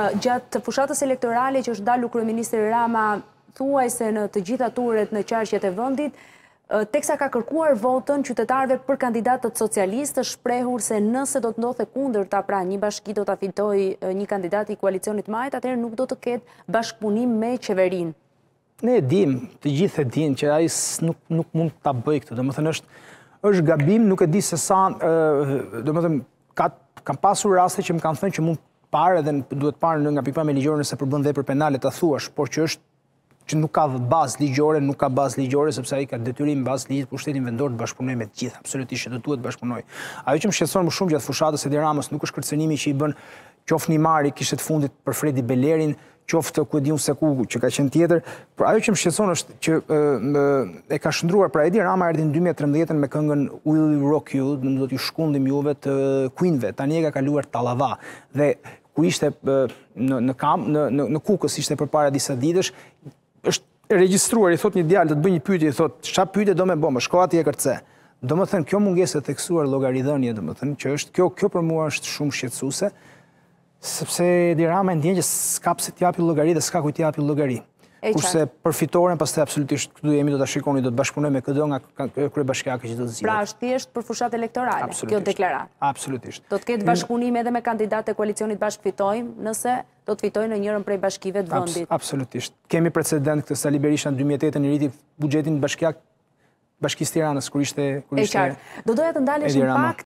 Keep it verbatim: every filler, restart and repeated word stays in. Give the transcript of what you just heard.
gjatë fushatës elektorale që është dalë kryeministri Rama thuaj se në të gjitha turet në qarqet e vendit, teksa ka kërkuar votën qytetarëve për kandidatët socialistë, shprehur se nëse do të ndodhte kundërta, pra një bashki do ta fitojë një kandidat i koalicionit majt, atëherë nuk do të ketë bashkëpunim me qeverinë. Ne e dim, të gjithë e din që ai nuk nuk mund ta bëjë këtë. Domethënë është është gabim, nuk e di se sa, domethënë ka kam pasur raste që më kanë thënë që mund parë edhe duhet parë nga pikpamja ligjore nëse përbën vepër penale ta thuash, por që është që nuk ka bazë ligjore, nuk ka bazë ligjore sepse ai ka detyrim bazë ligjit pushtetin vendor të bashkëpunojë me të gjithë, absolutisht që do duhet të bashkëpunojë. Ajo që më shqetëson më shumë gjatë fushatës së Edi Ramës nuk është kërcënimi që i bën qoftë Nimari kishte të fundit për Fredi Belerin, qoftë ku e diun se ku që ka qenë tjetër, por ajo që më shqetëson është që e ka shndruar pra Edi Rama erdhi në dy mijë e trembëdhjetë me këngën Will You Rock You, do t'ju shkundim juve të Queenve, tani e ka kaluar Tallava dhe ku ishte në në kam në në, në Kukës ishte përpara disa ditësh, është regjistruar, i thot një djalë të të bëj një pyetje, i thot çfarë pyetje do më bëmë, shko atje e kërce. Domethënë kjo mungesë e theksuar llogaridhënie, domethënë që është kjo kjo për mua është shumë shqetësuese, sepse Edi Rama ndjen që s'ka pse t'japi llogari dhe s'ka kujt t'japi llogari. Kurse për fitoren pastaj absolutisht këtu jemi do ta shikoni, do të bashkëpunojmë me këdo nga kryebashkiakët që do të zgjidhen. Pra është thjesht për fushatë elektorale, kjo deklaratë. Absolutisht. Do të ketë bashkëpunim edhe me kandidatë e koalicionit Bashkë Fitojmë, nëse do të fitojnë në njërin prej bashkive të vendit. Absolutisht. Kemi precedent këtë Sali Berisha në dy mijë e tetë i rriti buxhetin bashkiak Bashkisë Tiranës kur ishte kur ishte. Do doja të ndaleshim pak